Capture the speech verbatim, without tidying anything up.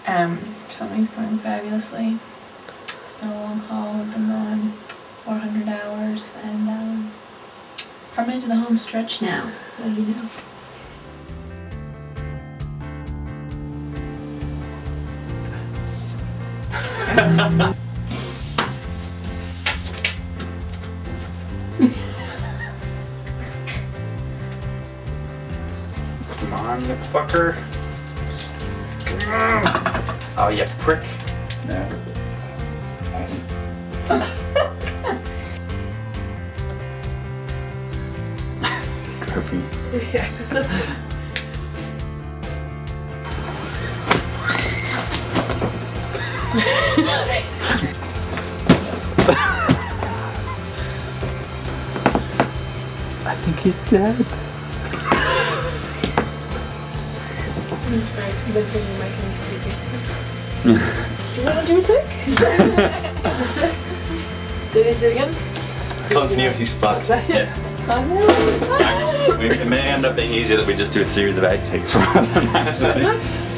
Um, filming's going fabulously. It's been a long haul. We've been going four hundred hours, and um, probably into the home stretch now, so you know. Come on, you fucker. Oh, you prick. No. Kirby. Yeah. I think he's dead. That's very convincing. You're making me sleepy. Do you want to do a tick? Do you need to do it again? Continuity's fucked. Yeah. Oh, no. It may end up being easier that we just do a series of outtakes rather than that.